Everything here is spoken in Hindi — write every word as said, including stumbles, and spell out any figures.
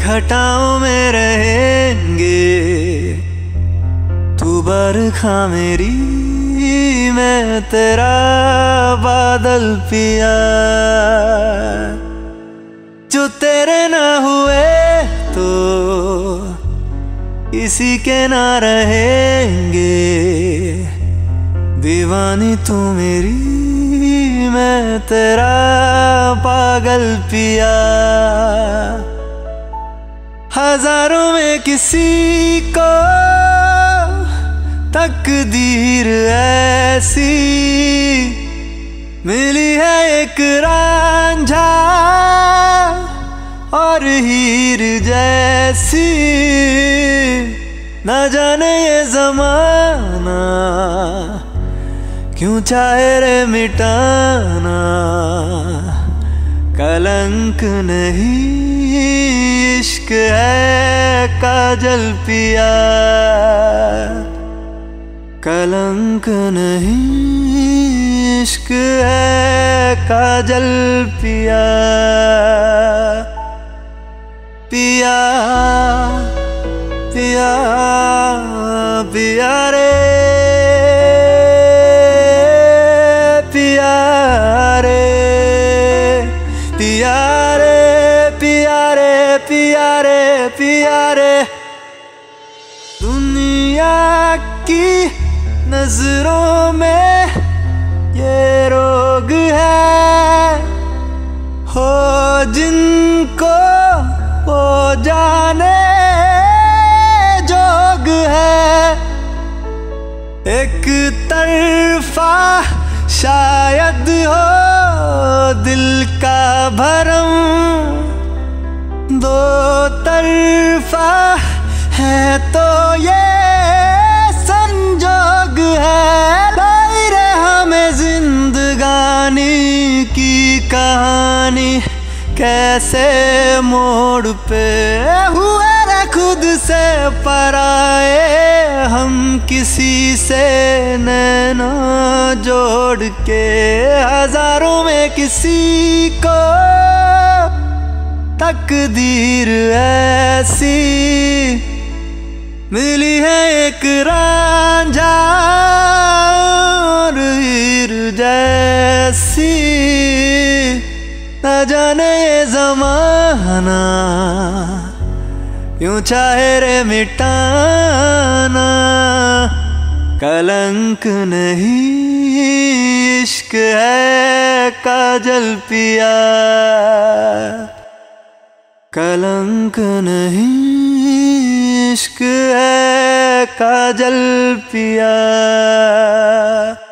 घटाओं में रहेंगे, तू बरखा मेरी मैं तेरा बादल पिया। जो तेरे ना हुए तो किसी के ना रहेंगे, दीवानी तू मेरी मैं तेरा पागल पिया। हजारों में किसी को तकदीर ऐसी मिली है, एक रांझा और हीर जैसी। न जाने ये ज़माना क्यों चाहे रे मिटाना, कलंक नहीं इश्क है काजल पिया। कलंक नहीं इश्क है काजल पिया। पिया पिया पिया रे पिया रे पिया रे पिया रे पिया रे पिया रे। दुनिया की नजरों में ये रोग है, हो जिनको वो जाने जोग है। एक तरफा शायद हो दिल का भरम, दो तरफा है तो ये संजोग है। दायरे हमें जिंदगानी की कहानी कैसे मोड़ पे हुए रे खुद से पराए, हम किसी से नैना जोड़ के। हजारों में किसी को तकदीर ऐसी मिली है, एक रांझा और हीर जैसी। न जाने ये ज़माना क्यों चाहे रे मिटाना, कलंक नहीं इश्क है काजल पिया। कलंक नहीं इश्क है काजल पिया।